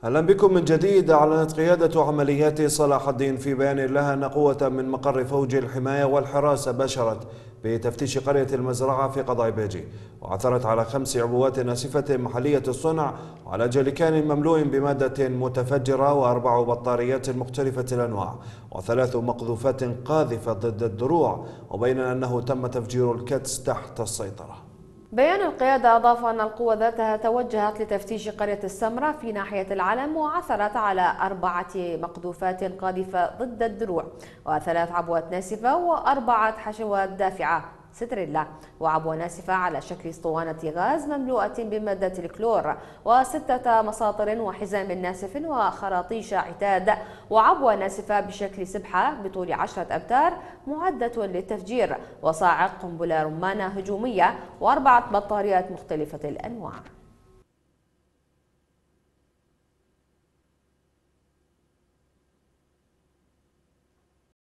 أهلا بكم من جديد. أعلنت قيادة عمليات صلاح الدين في بيان لها أن قوة من مقر فوج الحماية والحراسة باشرت بتفتيش قرية المزرعة في قضاء بيجي، وعثرت على 5 عبوات ناسفة محلية الصنع وعلى جريكان مملوء بمادة متفجرة و4 بطاريات مختلفة الأنواع و3 مقذوفات قاذفة ضد الدروع، وبينا أنه تم تفجير الكتس تحت السيطرة. بيان القيادة أضاف أن القوة ذاتها توجهت لتفتيش قرية السمرة في ناحية العلم، وعثرت على 4 مقذوفات قاذفة ضد الدروع و3 عبوات ناسفة و4 حشوات دافعة ستريلا وعبوة ناسفة على شكل اسطوانة غاز مملوءة بمادة الكلور و6 مساطر وحزام ناسف وخراطيش عتاد وعبوة ناسفة بشكل سبحة بطول 10 أمتار معدة للتفجير وصاعق قنبلة رمانة هجومية و4 بطاريات مختلفة الأنواع.